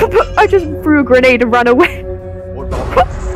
I just threw a grenade and ran away. What the?